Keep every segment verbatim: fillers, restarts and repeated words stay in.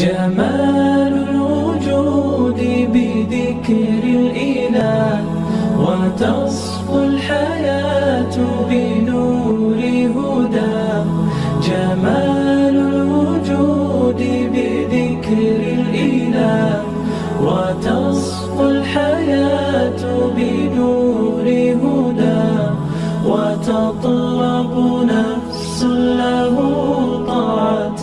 جمال الوجود بذكر الإله، وتصفو الحياة بنور هداه. جمال الوجود بذكر الإله، وتصفو الحياة بنور هداه. وتطلب نفس له طاعة،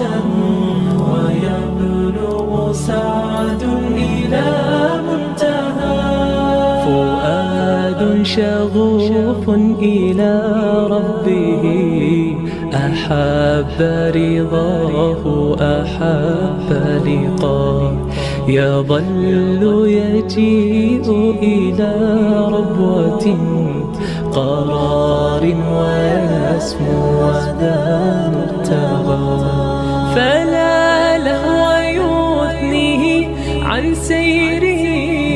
ويبلغ سعد إلى منتهى. فؤاد شغوف إلى ربه، أحب رضاه أحب لقاه. يظل يجيء إلى ربوة قرار، ويسمو ذا مرتضى. فلا لهو يثنيه عن سيره،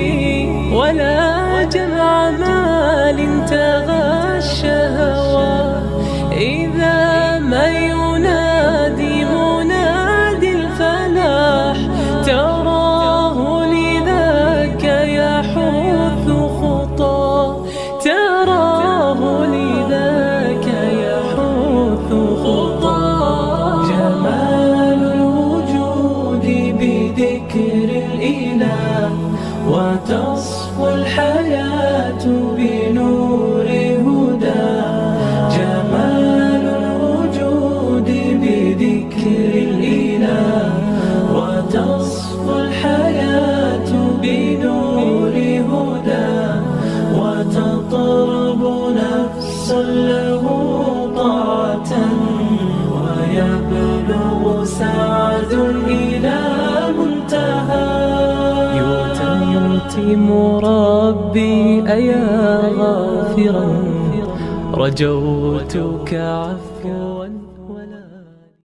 ولا جمع مال تغشى هواه. إذا ما ينادي منادي الفلاح، تراه لذاك يحث خطاه. تراه لذاك يحث خطاه. جمال الوجود بذكر الإله، وتصفو الحياة بنور هداه. جمال الوجود بذكر الإله، وتصفو الحياة بنور هداه. وتطرب نفس له طاعة، ويبلغ سعد إلى منتهى. يتم ربي أيا غافرا، رجوتك عفوا